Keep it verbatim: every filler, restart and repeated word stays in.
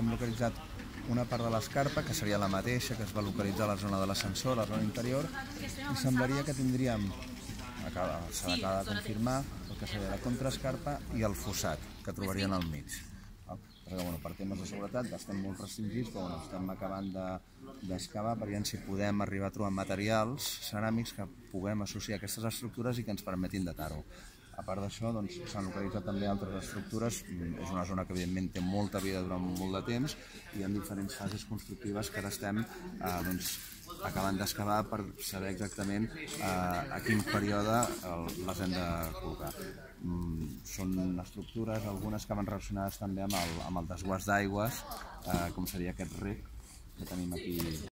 hem localitzat una part de l'escarpa, que seria la mateixa, que es va localitzar a la zona de l'ascensor, a la zona interior, i semblaria que tindríem, s'ha d'acabar de confirmar, el que seria la contraescarpa i el fossat, que trobarien al mig. Perquè, bueno, per temes de seguretat estem molt restringits, però bueno, estem acabant d'excavar per veure si podem arribar a trobar materials ceràmics que puguem associar a aquestes estructures i que ens permetin datar-ho. A part d'això, doncs, s'han localitzat també altres estructures. És una zona que evidentment té molta vida durant molt de temps i hi ha diferents fases constructives que ara estem eh, doncs, acabant d'excavar per saber exactament eh, a quin període el, les hem de col·locar. Mm, són estructures, algunes que van relacionades també amb el, amb el desguàs d'aigües, eh, com seria aquest rec que tenim aquí.